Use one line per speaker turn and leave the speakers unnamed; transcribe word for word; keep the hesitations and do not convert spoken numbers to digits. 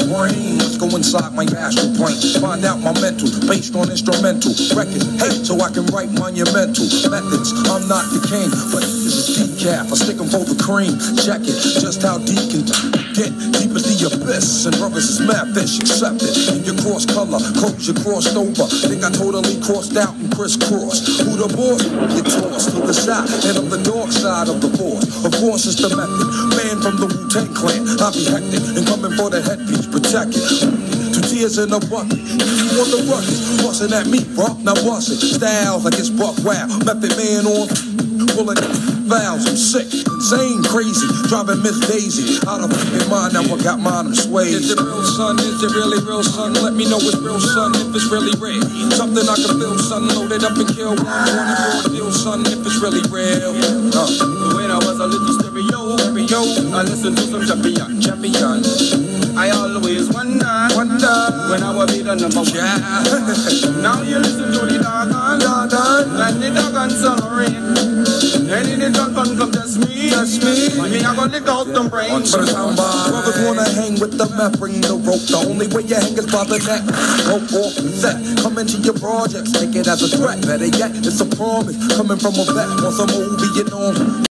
brain. Let's go inside my astral plane. Find out my mental, based on instrumental records. Hey, so I can write monumental methods. I'm not the king, but this is decaf. I stick 'em for the cream. Check it, just how deep can get. Deep as the abyss, and brothers is mad fish. Accept it. In your cross color, codes you crossed over. Think I totally crossed out and crisscrossed. Who the boss? Get tossed to the side, and on the dark side of the force. Of course, it's the method. Man from the Wu-Tang Clan, I be hectic and coming for the headpiece, protect it. Two tears in a bucket. You want the ruckus, bustin' at me, bro. Now bust it. Styles like it's buck wild. Method man on pulling valves. I'm sick, insane, crazy, driving Miss Daisy out of my mind. Now I got mine, I'm swayed. Is it real, son? Is it really real, son? Let me know it's real, son. If it's really real, something I can feel, son. Load it up and kill one. Want it for a deal, son. If it's really real. Uh.
When I was a little stereo, stereo, I listened to some champion, champion. I always wonder, wonder when I will be the number one. Yeah. Now you listen to the dog on, dog on, and the dog on celebrate. And in the dog on come just me, just me. Me I gonna lick out them brains.
Brothers wanna hang with the map, bring the rope. The only way you hang is by the neck. Rope off the set, come into your projects, take it as a threat. Better yet, it's a promise coming from a vet. Want some movie, you know.